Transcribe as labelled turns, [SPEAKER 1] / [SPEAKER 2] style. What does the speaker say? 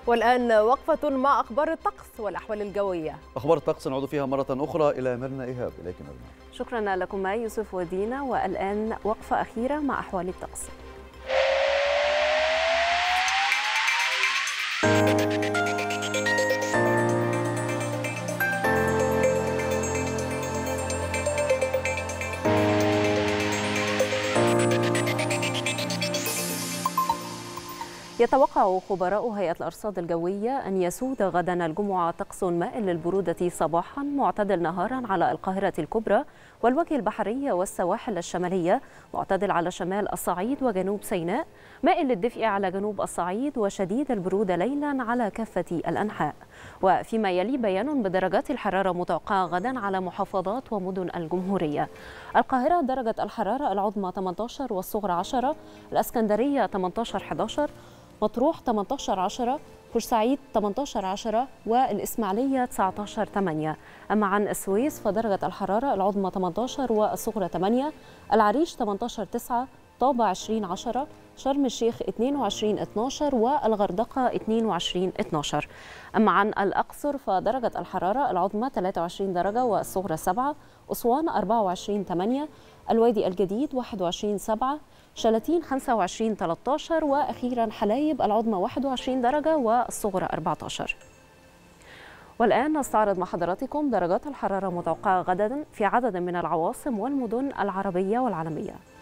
[SPEAKER 1] والآن وقفة مع أخبار الطقس والأحوال الجوية.
[SPEAKER 2] أخبار الطقس نعود فيها مرة أخرى إلى ميرنا إيهاب. إليك ميرنا.
[SPEAKER 3] شكرا لكم يوسف ودينا، والآن وقفة أخيرة مع أحوال الطقس. يتوقع خبراء هيئة الأرصاد الجوية أن يسود غدا الجمعة طقس مائل للبرودة صباحا معتدل نهارا على القاهرة الكبرى والوجه البحري والسواحل الشمالية، معتدل على شمال الصعيد وجنوب سيناء، مائل للدفء على جنوب الصعيد، وشديد البرودة ليلا على كافة الأنحاء. وفيما يلي بيان بدرجات الحرارة متوقعة غدا على محافظات ومدن الجمهورية. القاهرة درجة الحرارة العظمى 18 والصغرى 10، الإسكندرية 18-11، مطروح 18-10، بورسعيد 18-10، والإسماعيلية 19-8. أما عن السويس فدرجة الحرارة العظمى 18 والصغرى 8، العريش 18-9، طابة 20-10، شرم الشيخ 22-12، والغردقة 22-12. أما عن الأقصر فدرجة الحرارة العظمى 23 درجة والصغرى 7، أسوان 24-8، الوادي الجديد 21-7، شلاتين 25-13، وأخيرا حلايب العظمى 21 درجة والصغرى 14. والآن نستعرض مع حضراتكم درجات الحرارة المتوقعة غدا في عدد من العواصم والمدن العربية والعالمية.